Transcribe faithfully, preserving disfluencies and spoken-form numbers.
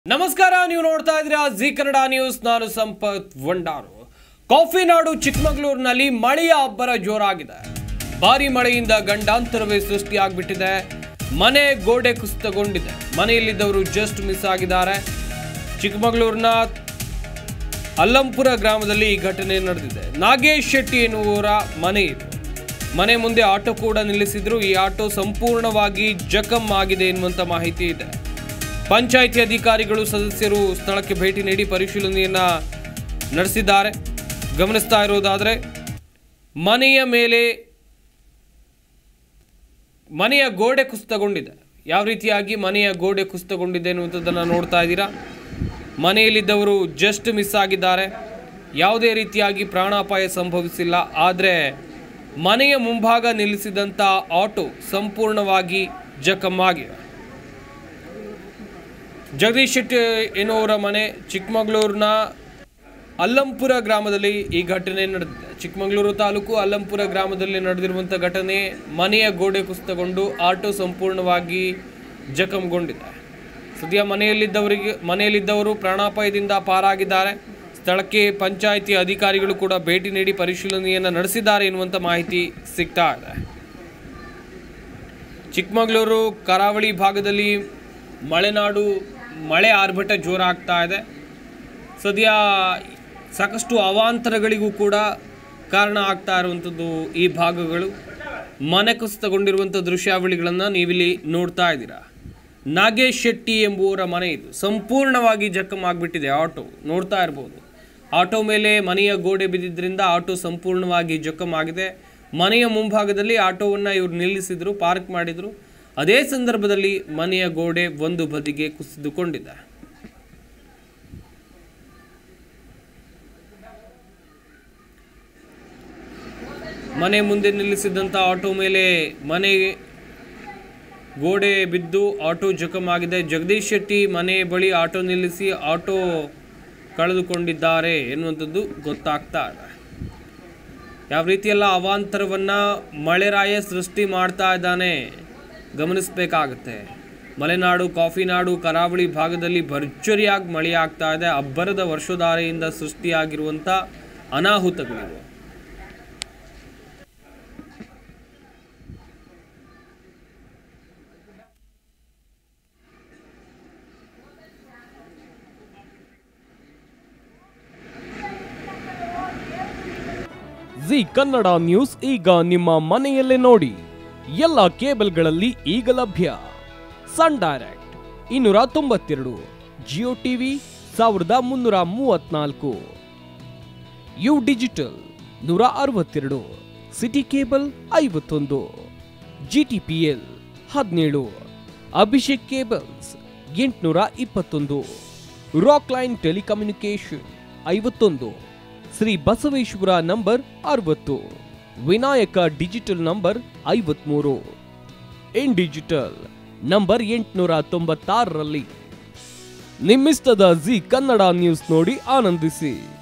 ನಮಸ್ಕಾರ, ನೀವು ನೋಡ್ತಾ ಇದ್ದೀರಾ ಜಿ ಕನ್ನಡ ನ್ಯೂಸ್. ನಾನು ಸಂಪತ್ ವಂಡಾರು. ಕಾಫಿ ನಾಡು ಚಿಕ್ಕಮಗಳೂರಿನಲ್ಲಿ ಮಳೆಯ ಅಬ್ಬರ ಜೋರಾಗಿದೆ. ಭಾರಿ ಮಳೆಯಿಂದ ಗಂಡಾಂತರವೇ ಸೃಷ್ಟಿಯಾಗ್ಬಿಟ್ಟಿದೆ. ಮನೆ ಗೋಡೆ ಕುಸಿತಗೊಂಡಿದೆ. ಮನೆಯಲ್ಲಿದ್ದವರು ಜಸ್ಟ್ ಮಿಸ್ ಆಗಿದ್ದಾರೆ. ಚಿಕ್ಕಮಗಳೂರಿನ ಅಲ್ಲಂಪುರ ಗ್ರಾಮದಲ್ಲಿ ಈ ಘಟನೆ ನಡೆದಿದೆ. ನಾಗೇಶ್ ಶೆಟ್ಟಿ ಎನ್ನುವರ ಮನೆ ಇದು. ಮನೆ ಮುಂದೆ ಆಟೋ ಕೂಡ ನಿಲ್ಲಿಸಿದ್ರು. ಈ ಆಟೋ ಸಂಪೂರ್ಣವಾಗಿ ಜಖಂ ಆಗಿದೆ ಎನ್ನುವಂತ ಮಾಹಿತಿ ಇದೆ. ಪಂಚಾಯಿತಿ ಅಧಿಕಾರಿಗಳು ಸದಸ್ಯರು ಸ್ಥಳಕ್ಕೆ ಭೇಟಿ ನೀಡಿ ಪರಿಶೀಲನೆಯನ್ನ ನಡೆಸಿದ್ದಾರೆ. ಗಮನಿಸ್ತಾ ಇರೋದಾದ್ರೆ ಮನೆಯ ಮೇಲೆ ಮನೆಯ ಗೋಡೆ ಕುಸಿತಗೊಂಡಿದೆ. ಯಾವ ರೀತಿಯಾಗಿ ಮನೆಯ ಗೋಡೆ ಕುಸಿತಗೊಂಡಿದೆ ಅನ್ನುವಂಥದ್ದನ್ನು ನೋಡ್ತಾ ಇದ್ದೀರಾ. ಮನೆಯಲ್ಲಿದ್ದವರು ಜಸ್ಟ್ ಮಿಸ್ ಆಗಿದ್ದಾರೆ. ಯಾವುದೇ ರೀತಿಯಾಗಿ ಪ್ರಾಣಾಪಾಯ ಸಂಭವಿಸಿಲ್ಲ. ಆದರೆ ಮನೆಯ ಮುಂಭಾಗ ನಿಲ್ಲಿಸಿದಂಥ ಆಟೋ ಸಂಪೂರ್ಣವಾಗಿ ಜಖಂ ಆಗಿದೆ. ಜಗದೀಶ್ ಶೆಟ್ಟಿ ಎನ್ನುವರ ಮನೆ ಚಿಕ್ಕಮಗಳೂರಿನ ಅಲ್ಲಂಪುರ ಗ್ರಾಮದಲ್ಲಿ ಈ ಘಟನೆ ನಡೆದಿದೆ. ಚಿಕ್ಕಮಗಳೂರು ತಾಲೂಕು ಅಲ್ಲಂಪುರ ಗ್ರಾಮದಲ್ಲಿ ನಡೆದಿರುವಂಥ ಘಟನೆ. ಮನೆಯ ಗೋಡೆ ಕುಸಿತಗೊಂಡು ಆಟೋ ಸಂಪೂರ್ಣವಾಗಿ ಜಖಂಗೊಂಡಿದೆ. ಸದ್ಯ ಮನೆಯಲ್ಲಿದ್ದವರಿಗೆ ಮನೆಯಲ್ಲಿದ್ದವರು ಪ್ರಾಣಾಪಾಯದಿಂದ ಪಾರಾಗಿದ್ದಾರೆ. ಸ್ಥಳಕ್ಕೆ ಪಂಚಾಯಿತಿ ಅಧಿಕಾರಿಗಳು ಕೂಡ ಭೇಟಿ ನೀಡಿ ಪರಿಶೀಲನೆಯನ್ನು ನಡೆಸಿದ್ದಾರೆ ಎನ್ನುವಂಥ ಮಾಹಿತಿ ಸಿಗ್ತಾ ಇದೆ. ಚಿಕ್ಕಮಗಳೂರು ಕರಾವಳಿ ಭಾಗದಲ್ಲಿ ಮಲೆನಾಡು ಮಳೆ ಆರ್ಭಟ ಜೋರಾಗ್ತಾ ಇದೆ. ಸದ್ಯ ಸಾಕಷ್ಟು ಅವಾಂತರಗಳಿಗೂ ಕೂಡ ಕಾರಣ ಆಗ್ತಾ ಇರುವಂಥದ್ದು ಈ ಭಾಗಗಳು. ಮನೆ ಕುಸಿತಗೊಂಡಿರುವಂಥ ದೃಶ್ಯಾವಳಿಗಳನ್ನು ನೀವಿಲ್ಲಿ ನೋಡ್ತಾ ಇದ್ದೀರಾ. ನಾಗೇಶ್ ಶೆಟ್ಟಿ ಎಂಬುವರ ಮನೆ ಇದು. ಸಂಪೂರ್ಣವಾಗಿ ಜಖಂ ಆಗಿಬಿಟ್ಟಿದೆ. ಆಟೋ ನೋಡ್ತಾ ಇರ್ಬೋದು. ಆಟೋ ಮೇಲೆ ಮನೆಯ ಗೋಡೆ ಬಿದ್ದಿದ್ದರಿಂದ ಆಟೋ ಸಂಪೂರ್ಣವಾಗಿ ಜಖಂ ಆಗಿದೆ. ಮನೆಯ ಮುಂಭಾಗದಲ್ಲಿ ಆಟೋವನ್ನು ಇವರು ನಿಲ್ಲಿಸಿದ್ರು, ಪಾರ್ಕ್ ಮಾಡಿದ್ರು. ಅದೇ ಸಂದರ್ಭದಲ್ಲಿ ಮನೆಯ ಗೋಡೆ ಒಂದು ಬದಿಗೆ ಕುಸಿದುಕೊಂಡಿದೆ. ಮನೆ ಮುಂದೆ ನಿಲ್ಲಿಸಿದಂಥ ಆಟೋ ಮೇಲೆ ಮನೆ ಗೋಡೆ ಬಿದ್ದು ಆಟೋ ಜಖಂ ಆಗಿದೆ. ಜಗದೀಶ್ ಶೆಟ್ಟಿ ಮನೆ ಬಳಿ ಆಟೋ ನಿಲ್ಲಿಸಿ ಆಟೋ ಕಳೆದುಕೊಂಡಿದ್ದಾರೆ ಎನ್ನುವಂಥದ್ದು ಗೊತ್ತಾಗ್ತಾ ಇದೆ. ಯಾವ ರೀತಿಯೆಲ್ಲ ಅವಾಂತರವನ್ನು ಮಳೆರಾಯ ಸೃಷ್ಟಿ ಮಾಡ್ತಾ ಇದ್ದಾನೆ ಗಮನಿಸಬೇಕಾಗತ್ತೆ. ಮಲೆನಾಡು, ಕಾಫಿ ನಾಡು, ಕರಾವಳಿ ಭಾಗದಲ್ಲಿ ಭರ್ಜರಿಯಾಗಿ ಮಳೆ ಆಗ್ತಾ ಇದೆ. ಅಬ್ಬರದ ವರ್ಷಧಾರೆಯಿಂದ ಸೃಷ್ಟಿಯಾಗಿರುವಂಥ ಅನಾಹುತಗಳಿವೆ. ಜಿ ಕನ್ನಡ ನ್ಯೂಸ್ ಈಗ ನಿಮ್ಮ ಮನೆಯಲ್ಲೇ ನೋಡಿ. ಎಲ್ಲ ಕೇಬಲ್ಗಳಲ್ಲಿ ಈಗ ಲಭ್ಯ. ಸನ್ ಡೈರೆಕ್ಟ್ ಇನ್ನೂರ ತೊಂಬತ್ತೆರಡು, ಜಿಯೋ ಟಿವಿ ಸಾವಿರದ ಮುನ್ನೂರ ಮೂವತ್ನಾಲ್ಕು, ಯು ಡಿಜಿಟಲ್ ನೂರ ಅರವತ್ತೆರಡು, ಸಿಟಿ ಕೇಬಲ್ ಐವತ್ತೊಂದು, ಜಿಟಿಪಿಎಲ್ ಹದಿನೇಳು, ಅಭಿಷೇಕ್ ಕೇಬಲ್ಸ್ ಎಂಟುನೂರ ಇಪ್ಪತ್ತೊಂದು, ರಾಕ್ ಲೈನ್ ಟೆಲಿಕಮ್ಯುನಿಕೇಶನ್ ಐವತ್ತೊಂದು, ಶ್ರೀ ಬಸವೇಶ್ವರ ನಂಬರ್ ಅರವತ್ತು, ವಿನಾಯಕ ಡಿಜಿಟಲ್ ನಂಬರ್ ಐವತ್ಮೂರು, ಇನ್ ಡಿಜಿಟಲ್ ನಂಬರ್ ಎಂಟುನೂರ ತೊಂಬತ್ತಾರರಲ್ಲಿ. ನಿಮ್ಮಿಸ್ತದ ಜಿ ಕನ್ನಡ ನ್ಯೂಸ್ ನೋಡಿ ಆನಂದಿಸಿ.